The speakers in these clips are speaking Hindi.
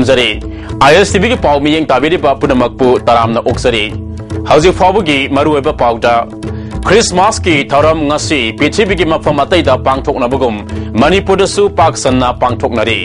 थमजरी ISTV की पाव मियेंग ताबिरिबा पुनमकपु तरामना ओक्सरी हौजिक फावगी मरुएबा पावदा क्रिसमस की थरम ngasi पृथ्वी की मफम अतैदा पांगथोकनबगुम मणिपुरदसु पाक सन्ना पांगथोकनरी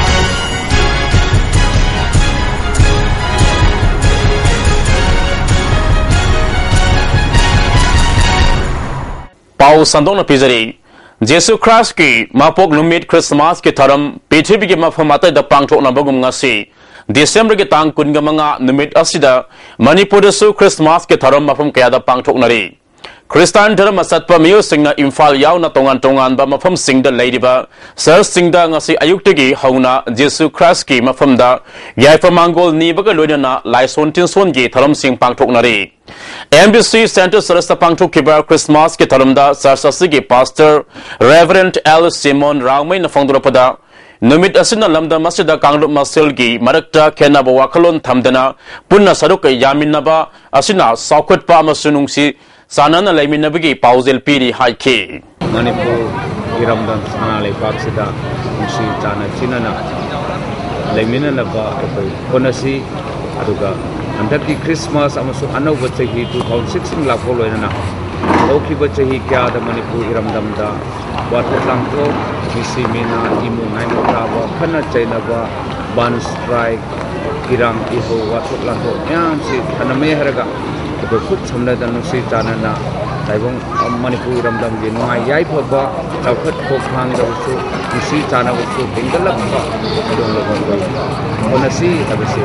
पाव संदोन पिजरी जेसु क्राइस्ट की मापोक नुमित क्रिसमस के थरम पृथ्वी की मफम अतैदा पांगथोकनबगुम ngasi दिसंबर के तांग कुनगमंगा नुमित असिदा मणिपुरदसु क्रिसमस के थरम मफम कयादा पांगथोकनरी Christian धर्म सत्प मियो सिंगना इम्फाल यावना तोंगान तोंगान बा मफम सिंगदा लेरिबा सर्च सिंगदा ngasi अयुक्तगी हौना जेसु क्राइस्ट की मफमदा याइफा मांगोल नीबगा लोइना लाइसोन तिनसोन गी थरम सिंग पांगथोकनरी MBC सेंटर सरस्ता पांगथोकिबा क्रिसमस के थरमदा सरससिगी pastor reverend L Simon Raumai न फोंदोरपदा नुमित असिना लमदा मस्जिदा कांगलुप मसेलगी मरक्ता खेनाबा वाखलोन थमदना पुन्ना सरुक यामिनबा असिना साउखटपा अमसुनुंगसी सानना लेमिनबगी पाउजेल पीरी हाइके मणिपुर इरमदन सानाले पाक्सिदा उसी चाना चिनना लेमिननबा अखोय कोनसी अदुगा हंदकी क्रिसमस अमसु अनौब चही 2016 लाखो लोइना औखिब चही क्याद मणिपुर इरमदमदा वाटलांगतो मिसी मिना इमु नाइमोताबा खना चैनबा बान स्ट्राइक इरांग इहो वाटलांगतो यांसी अनमे हरगा तो खुद समझना नुसी चानना ताइबों मणिपुर रमदम के नुआई याई फबा चौखट खोखांग दवसु नुसी चाना वसु बिंगलबा दोन लोगों को नसी हबसे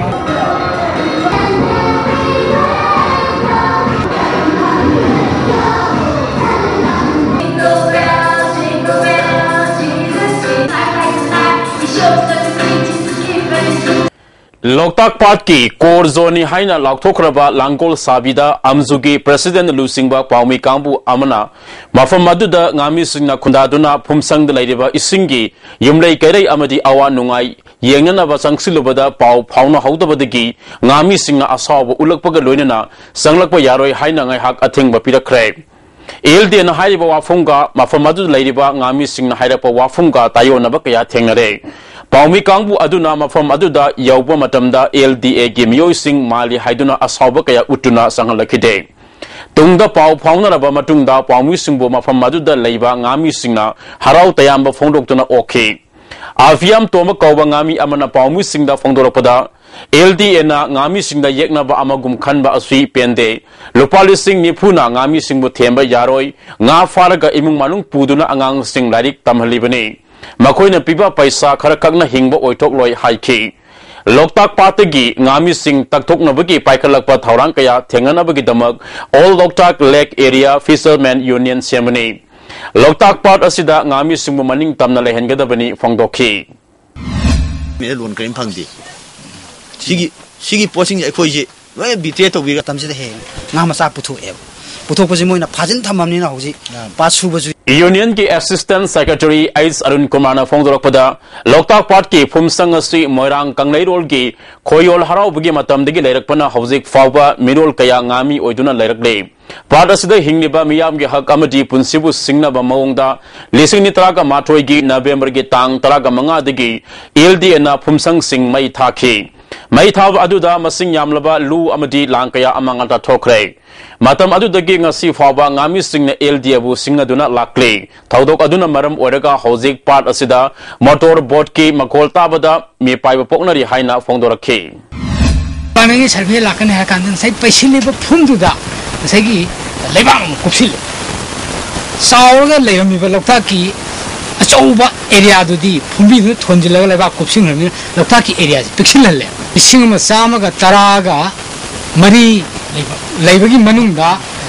लोकताक पार्ट की कोर जोनी हाइना लाउथोखरबा लांगोल साबिदा अमजुगी प्रेसिडेंट लुसिंगबा पाउमी कांबु अमना मफम मदुदा ngami singna khundaduna phumsang lairiba isingi yumlei kairai amadi awa nungai yengnana ba sangsilubada pau phauna haudabadagi ngami singna asawa ulakpaga loinana sanglakpa yaroi haina ngai hak athingba pirakre LD na hairiba wafunga mafam madu lairiba ngami singna hairapa wafunga tayona ba kaya thengnare पाउमी कांगबु अदुना मफम अदुदा यौबा मतमदा LDA गी मियोइसिंग माली हाइदुना असौबा कया उटुना संगलखिदे तुंगदा पाउ फाउनरबा मतुंगदा पाउमी सिंगबु मफम अदुदा लैबा ngami singna हराउ तयामबा फोंदोक्तुना ओखे आफियाम तोमा कौबा ngami अमना पाउमी सिंगदा फोंदोरपदा LDA ना ngami singda yeknaba amagum khanba asui pende lupali sing nifuna ngami singbu themba yaroi nga faraga imung manung puduna angang sing larik tamhalibani मखोइना पिबा पैसा खर कगना हिंगबा ओइथोक लोय हाइखि Loktak party ngami sing takthoknabagi paikhalakpa thorang kaya thenganabagi damak all loktak lake area fishermen union semani loktak part asida ngami sing maning tamna lehengadabani phongdokhi me lon kaim phangdi sigi posing ekhoiji loi bite to bi tamsida he ngama sa puthu e puthu poji moina phajin thamamni na hoji pasu baju union की assistant secretary S Arun Kumar ने फोंदोरपदा लोकताक पार्ट की फुमसंग असि मोइरांग कंगलैरोल की खोयोल हराउबगी मतमदगी लेरकपना हौजिक फावबा मिरोल कया ngami ओइदुना लेरकले पार्ट असिदा हिंगलिबा मियाम के हक अमदी पुनसिबु सिंगनबा मओंगदा लिसिंग नितरागा माथोइगी नवेंबर के तांग तरागा मंगादगी एलडी ना फुमसंग सिंग मई थाखी मई थाव अदुदा मसिंग यामलबा लू अमदी लांकया अमंगता ठोखरे मतम अदुदगी ngasi फावबा ngami singna LD abu singaduna lakle thaudok aduna maram oraga hojik part asida motor boat ki makol tabada me paiba poknari haina phongdorakhe पानी सर्वे लाकन है कांदन सही पैसे ले फुंदुदा सही लेबा कुपसिल सावरगा लेबा लोकता की अचौबा एरिया दुदी फुंबी थोंजिलगा लेबा कुपसिल हमें लोकता की एरिया पिक्सिल ले इसिंग मसामगा तरागा मरी लेबगी मनुंगा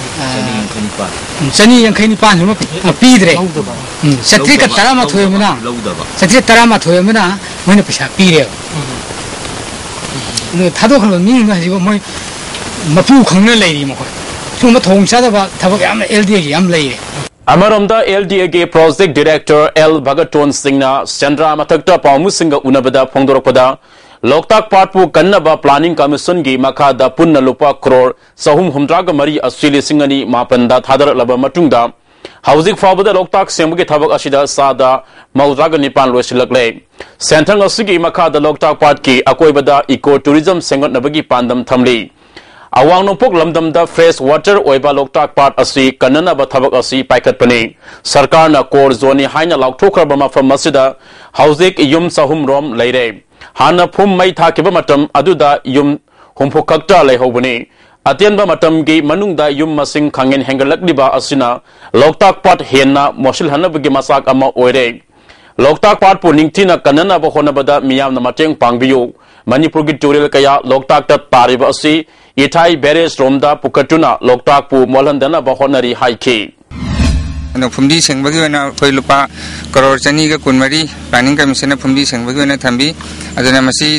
चनी यंखैनी पान हम पीद्रे सत्री का तरा मा थोयमना सत्री तरा मा थोयमना मैंने पैसा पीरे थादो खल मिंग हाजिबो मै मपु खंगना लेरी मखो सुम थोंसादबा थबक याम LDA की याम लेरे अमरमदा LDA के प्रोजेक्ट डायरेक्टर एल भगतोन सिंगना चंद्रा मथक्ता पाउमु सिंग उनबदा फोंदोरपदा लोकताक पार्टपु कन्नबा प्लानिंग कमीशन की मखादा पुन्ना लुपा करोड़ सहूम हुमद्राग मरी अस्ट्रेलिया सिंगनी मापनदा थादर लब मतुंगदा Hauzik Fabada Loktak Sembuki Tabak Ashida Sada Maudraga Nipan Losilakle. Sentang Asigi Maka the Loktak Parki Akoibada Eco Tourism Sengot Nabagi Pandam Tamli. Awang Nopok Lamdam Fresh Water Oiba Loktak Part Asi Kanana Batabak Asi Paikat Pani. Sarkarna Kor Zoni Haina Laktokra Bama from Masida Hauzik Yum Sahum Rom Leire. Hana Pum Mai Takibamatam Aduda Yum Humpokakta Lehobani. Atian ba matam gi manungda yum masing khangin hengalak diba asina Loktak Part henna mosil hana bagi masak ama oire Loktak Part puningtina kanana ba hona bada miyam na mateng pangbiyo Manipur gi tutorial kaya Loktak ta tariba asi ithai beres romda pukatuna Loktak pu molandana ba honari haiki ano phumdi sengbagi na koi lupa crore chani ga kunmari planning commission na phumdi sengbagi na thambi aduna masi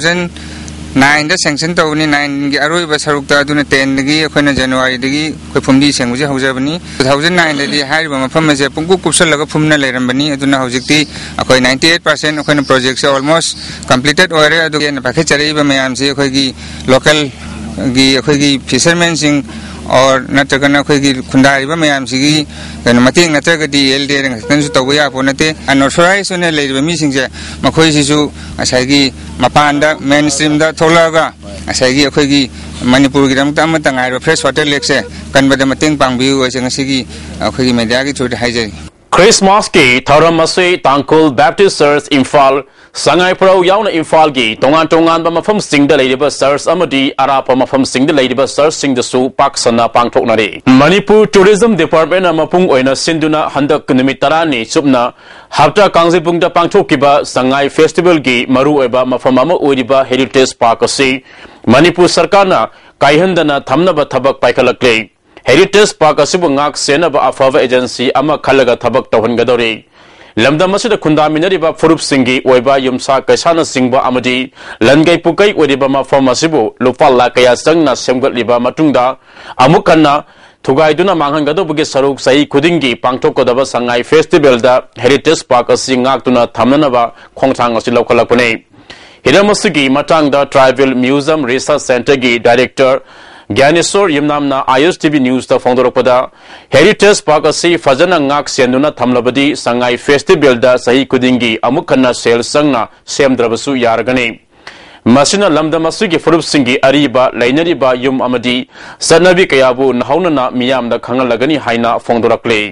2009 da sanction tawni 9 gi aroi ba sarukta aduna 10 gi akhona January dagi koi phumdi sengbuji haujabani 2009 da di hari ba mafam je pungku kupsal laga phumna leirambani aduna haujikti akhoi 98% akhona project se almost completed ore adu na pakhe chari ba mayam se akhoi gi local gi akhoi gi fishermen sing or natragana akhoi gi khundai ba mayam sigi kana mating natraga di ld rang kansu tawya ponate unauthorized one leiba mi singje makhoi sisu asai gi mapanda mainstream da tholaga asai gi akhoi gi Manipur gi ramta amata ngai fresh water lake se kanbada mating pangbiu asang sigi akhoi gi media gi thodi haijai Christmas ki Tharamasi Tangkul Baptist Church Imphal Sangai Pro Yauna Imphal gi tongan ba mafam singda leiba Church amadi arapa mafam singda leiba Church singda su paksana pangthoknari Manipur Tourism Department amapung oina sinduna handak numit tarani chupna hafta kangjipungda pangthokiba Sangai Festival gi maru eba mafam ama oiriba Heritage Park asi Manipur sarkarna kaihandana thamnaba thabak paikhalakle Heritage Park asibu ngak senaba afava agency ama khalaga thabak tawhangadori lamdam asida khundaminari ba furup singi oiba yumsa kaisana singba amadi langai pukai oiba ma form asibu lupalla kaya sangna semgatliba matungda amukanna thugaiduna manghangadobuge saruk sai khudingi pangthokodaba Sangai Festival da Heritage Park asi ngaktuna thamnanaba khongthang asi lokhalakpune hiramasugi matangda Tribal Museum Research Center gi director Gyanesor Yimnamna ISTV News da Fondoropada Heritage Park asi fajana ngak senduna thamlabadi Sangai Festival da sahi kudingi amukhanna sel sangna semdrabasu yaragani Masina lamdamasugi furup singi ariba lainariba yum amadi sanabi kayabu nahaunana miyam da khangalagani haina fondorakle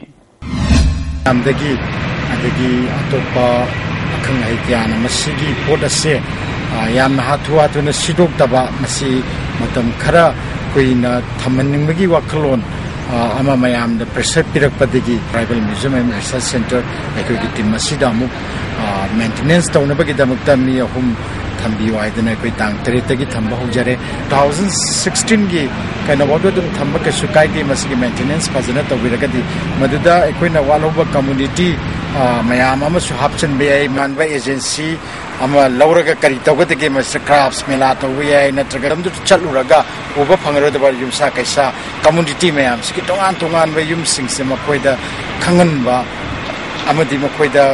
amdagi atopa khangai kyana masigi podase yam hathua tuna sidok taba masi matam khara koina thamanningbagi wakalon ama mayam da pressure pirakpadagi Tribal Museum and Research Center ekoi team masida mu maintenance tawnabagi damakta mi ahum thambi waidana koi tang teretagi thamba hojare 2016 gi kaina wadu dum thamba ka sukai gi masigi maintenance fazana tawiragadi maduda ekoina waloba community mayam ama su hapchan be manba agency ama lauraga kari tawgate ge mas crafts mela tawya natraga dum chaluraga uba phangaro da bar yumsa kaisa community mayam siki tongan ba yum singse makoida khangan ba amadi makoida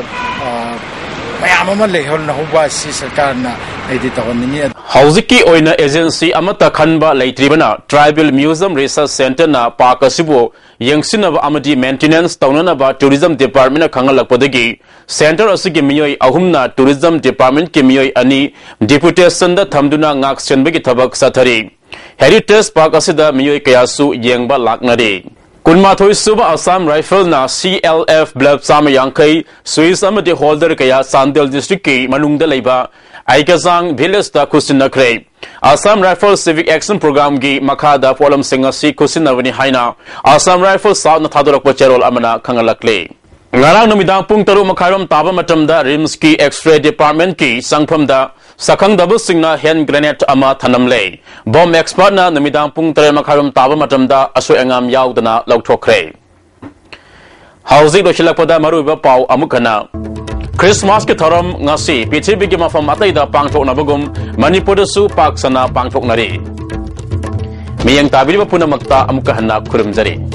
mayam ama lehol na hoba si sarkar na aidi tawani Hauziki oina agency amata khanba leitribana Tribal Museum Research Center na park asibu yengsinaba amadi maintenance tawnanaba Tourism Department na khangalakpadagi center asigi miyoi ahumna Tourism Department ki miyoi ani deputation da thamduna ngak senbagi thabak sathari Heritage Park asida miyoi kayasu yengba laknari Kunmathoi Suba Assam Rifle na CLF Blab Sama Yankai Swiss amadi holder kaya Sandel District ki manungda leiba Aikazang Village da Kusinakre Assam Rifle Civic Action Program gi Makada Polam Singasi Kusinavani Haina Assam Rifle South na Thadolak Cherol Amana Kangalakle Ngarang numidang pung taru makharam taba matamda Rims ki X-ray Department ki sangpham da Sakang double singna hand grenade ama thanamle bomb expert na numidang pung taru makharam taba matamda aso engam yaudana lauthokre Housing do hilakpada maruba pau amukana Christmas ke tharam ngasi pithibhi gi mafam atai da pangthokna bagum Manipur su paksana pangthoknari miyang tabiri punamakta amuka hanna khurumjari